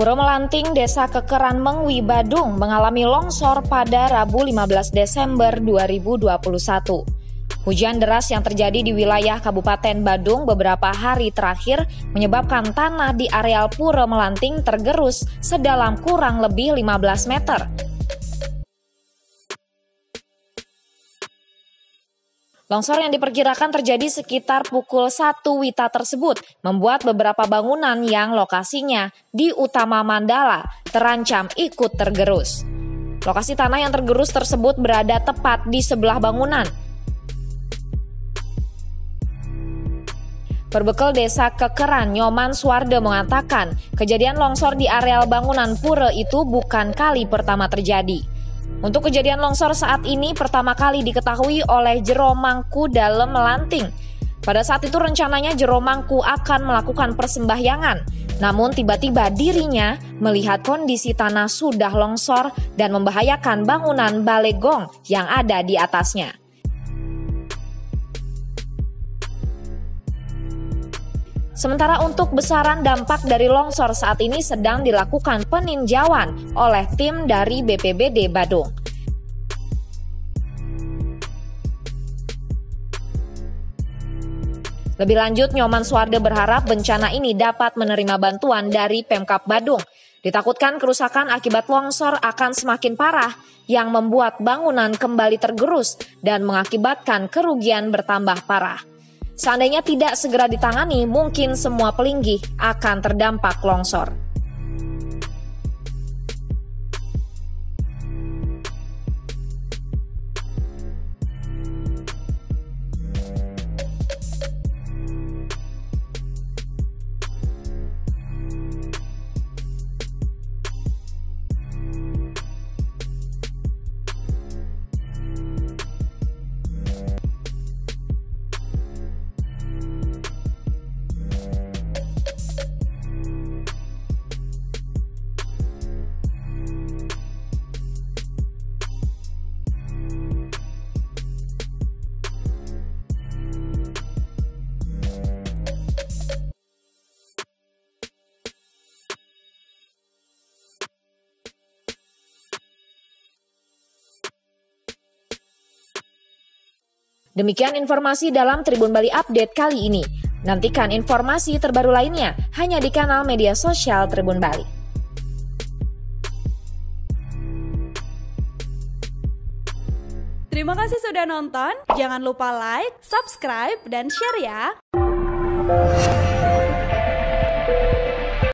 Pura Melanting, Desa Kekeran Mengwi, Badung mengalami longsor pada Rabu 15 Desember 2021. Hujan deras yang terjadi di wilayah Kabupaten Badung beberapa hari terakhir menyebabkan tanah di areal Pura Melanting tergerus sedalam kurang lebih 15 meter. Longsor yang diperkirakan terjadi sekitar pukul 1 WITA tersebut membuat beberapa bangunan yang lokasinya di Utama Mandala terancam ikut tergerus. Lokasi tanah yang tergerus tersebut berada tepat di sebelah bangunan. Perbekal Desa Kekeran, Nyoman Suwarde mengatakan, kejadian longsor di areal bangunan pura itu bukan kali pertama terjadi. Untuk kejadian longsor saat ini pertama kali diketahui oleh Jero Mangku Dalem Melanting. Pada saat itu rencananya Jero Mangku akan melakukan persembahyangan. Namun tiba-tiba dirinya melihat kondisi tanah sudah longsor dan membahayakan bangunan balegong yang ada di atasnya. Sementara untuk besaran dampak dari longsor saat ini sedang dilakukan peninjauan oleh tim dari BPBD Badung. Lebih lanjut, Nyoman Suwarde berharap bencana ini dapat menerima bantuan dari Pemkab Badung. Ditakutkan kerusakan akibat longsor akan semakin parah yang membuat bangunan kembali tergerus dan mengakibatkan kerugian bertambah parah. Seandainya tidak segera ditangani, mungkin semua pelinggih akan terdampak longsor. Demikian informasi dalam Tribun Bali Update kali ini. Nantikan informasi terbaru lainnya hanya di kanal media sosial Tribun Bali. Terima kasih sudah nonton. Jangan lupa like, subscribe, dan share ya.